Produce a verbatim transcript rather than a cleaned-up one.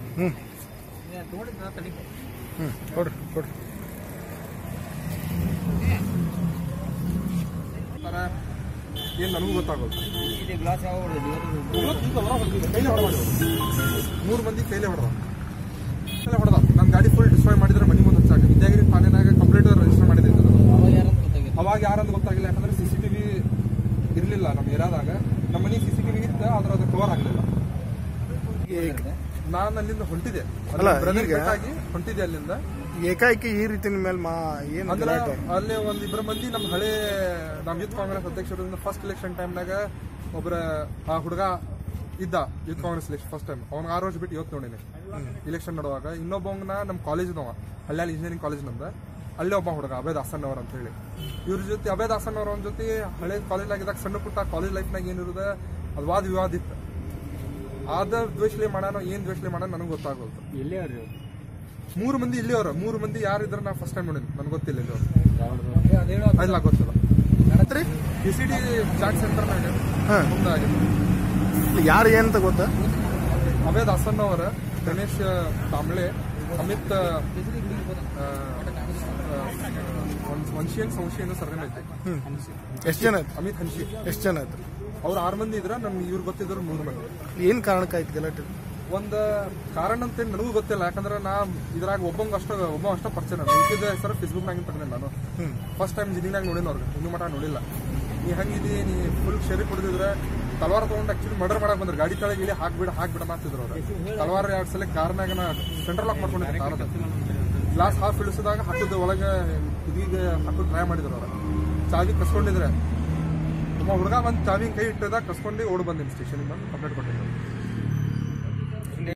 ಹ್ಞೂ ಹ್ಞೂ ಕೊಡ್ರಿ ಕೊಡ್ರಿ ಏನು ನನಗೂ ಗೊತ್ತಾಗೋದು ಗ್ಲಾಸ್ ಯಾವ ಕೈಲೇ ಹೊಡೆದ ಮೂರು ಮಂದಿ ಕೈಲೇ ಹೊಡೆದ ಕೈಲೇ ಹೊಡೆದ ನನ್ನ ಗಾಡಿ ಫುಲ್ ಡಿಸ್ಟ್ರಾಯ್ ಮಾಡಿದ್ರೆ ಮನೆ ಮುಂದೆ ಹಚ್ಚಾಕ ವಿದ್ಯಾಗಿರಿ ಥಾನೆನಾಗ ಕಂಪ್ಲೇಂಟ್ ರಿಜಿಸ್ಟರ್ ಮಾಡಿದೆ ಅವಾಗ ಯಾರಂತ ಗೊತ್ತಾಗಿಲ್ಲ ಯಾಕಂದ್ರೆ ಸಿ ಸಿ ಟಿ ವಿ ಇರಲಿಲ್ಲ ನಮ್ಮ ಏರಿಯಾದಾಗ ನಮ್ಮ ಮನೆ ಸಿ ಸಿ ಟಿ ವಿ ಇತ್ತು ಆದ್ರೆ ಅದು ಕವರ್ ಆಗಲಿಲ್ಲ. ನಾನು ಅಲ್ಲಿಂದ ಹೊಂಟಿದೆ ಆಗಿ ಹೊಂಟಿದೆ ಅಲ್ಲಿಂದ ಏಕಾಏಕಿ ಈ ರೀತಿ ಮೇಲೆ ಮಾ ಏನು ಅಂದ್ರೆ ಅಲ್ಲಿ ಒಂದ್ ಇಬ್ಬರ ಮಂದಿ ನಮ್ಮ ಹಳೆ ನಮ್ಮ ಯೂತ್ ಕಾಂಗ್ರೆಸ್ ಅಧ್ಯಕ್ಷರಿಂದ ಫಸ್ಟ್ ಎಲೆಕ್ಷನ್ ಟೈಮ್ನಾಗ ಒಬ್ಬರ ಆ ಹುಡುಗ ಇದ್ದ youth Congress election first time ಅವ್ನ ಆರು ವರ್ಷ ಬಿಟ್ಟು ಇವತ್ತು ನೋಡಿನಿ ಇಲೆಕ್ಷನ್ ಮಾಡುವಾಗ. ಇನ್ನೊಬ್ಬಂಗನ ನಮ್ಮ ಕಾಲೇಜ್ನವ ಹಳ್ಳಿ ಇಂಜಿನಿಯರಿಂಗ್ ಕಾಲೇಜ್ ನಮ್ದು ಅಲ್ಲೇ ಒಬ್ಬ ಹುಡುಗ ಅಭಯ್ ದಾಸನ್ ಅವ್ರ ಅಂತ ಹೇಳಿ ಇವ್ರ ಜೊತೆ ಅಭಯ್ ದಾಸನ್ ಅವ್ರ ಜೊತೆ ಹಳೆ ಕಾಲೇಜ್ ಆಗಿದ್ದಾಗ ಸಣ್ಣ ಪುಟ್ಟ ಕಾಲೇಜ್ ಲೈಫ್ನಾಗ ಏನಿರೋದ ಅದು ವಾದ ವಿವಾದ ಇತ್ತು. ಆದ ದ್ವೇಷಲೆ ಮಾಡೋಣ ಏನ್ ದ್ವೇಷಲೆ ಮಾಡೋಣ ನನಗೆ ಗೊತ್ತಾಗೋದು. ಎಲ್ಲಿ ಅವ್ರಿ ಮೂರು ಮಂದಿ ಇಲ್ಲಿ ಅವ್ರ ಮೂರು ಮಂದಿ ಯಾರು ಇದ್ರ ನಾ ಫಸ್ಟ್ ಟೈಮ್ ನೋಡಿನಿ ನನಗೆ ಗೊತ್ತಿಲ್ಲ ಇಲ್ಲಿ ಅವ್ರು ಇಲ್ಲ ಗೊತ್ತಿಲ್ಲ. ಪಿ ಸಿ ಡಿ ಜಾಕ್ ಸೆಂಟರ್ನಾಗ ಮುಂದಾಗಿದೆ. ಯಾರು ಏನಂತ ಗೊತ್ತಾ? ಅಭಯ್ ದಾಸನ್ ಅವರ ಗಣೇಶ್ ಕಾಂಬ್ಳೆ ಅಮಿತ್ ವಂಶಿಯನ್ ಸಂಶಯ ಸರ್ನೇಮ್ ಐತೆ. ಎಷ್ಟು ಜನ ಆಯ್ತು? ಅಮಿತ್ ಹನ್ಶಿ. ಎಷ್ಟು ಜನ ಆಯ್ತು? ಅವ್ರು ಆರು ಮಂದಿ ಇದ್ರ ನಮ್ಗೆ ಇವ್ರು ಗೊತ್ತಿದ್ರು ಮೂರು ಮಂದಿ. ಏನ್ ಕಾರಣಕ್ಕಾಯ್ತು ಗಲಾಟೆ? ಒಂದ್ ಕಾರಣ ಅಂತ ನನಗೂ ಗೊತ್ತಿಲ್ಲ ಯಾಕಂದ್ರೆ ನಾ ಇದ್ರಾಗ ಒಬ್ಬಂಗ ಅಷ್ಟ ಒಬ್ಬ ಅಷ್ಟ ಪರಿಚಯ ನಾನು ಉಳಿದ ಹೆಸರು ಫೇಸ್ಬುಕ್ ನಾಗಿನ ತಗೊಂಡೆ ನಾನು ಫಸ್ಟ್ ಟೈಮ್ ಜಿನಿನಾಗ ನೋಡಿನ ಅವ್ರಿಗೆ ಇನ್ನೂ ಮಟ ನೋಡಿಲ್ಲ. ನೀ ಹಂಗಿದಿ ನೀ ಫುಲ್ ಶೇರಿ ಕುಡಿದಿದ್ರೆ ತಲವಾರ ತಗೊಂಡು ಆಕ್ಚುಲಿ ಮರ್ಡರ್ ಮಾಡಕ್ ಬಂದ್ರೆ ಗಾಡಿ ಕೆಳಗೆ ಇಲ್ಲಿ ಹಾಕ್ಬಿಡ ಹಾಕ್ಬಿಡ ಮಾಡ್ತಿದ್ರು ಅವ್ರು. ತಲವಾರ ಎರಡ್ ಸಲ ಕಾರ್ನಾಗ ನಾ ಸೆಂಟ್ರಲ್ ಲಾಕ್ ಮಾಡ್ಕೊಂಡಿದ್ದೆ ಕಾರದ ಗ್ಲಾಸ್ ಹಾಫ್ ಇಳಿಸಿದಾಗ ಹಾಕಿದ ಒಳಗೆ ಇದೀಗ ಹಾಕೋದು ಟ್ರೈ ಮಾಡಿದ್ರು ಅವ್ರ. ಚಾವಿ ಕಸ್ಕೊಂಡಿದ್ರೆ ಒಬ್ಬ ಹುಡುಗ ಬಂದು ಚಾವಿ ಕೈ ಇಟ್ಟಿದಾಗ ಕಸ್ಕೊಂಡು ಓಡ್ ಬಂದಿನಿ ಸ್ಟೇಷನ್ಗೆ ಬಂದು ಕಂಪ್ಲೇಂಟ್ ಕೊಟ್ಟಿದ್ರು.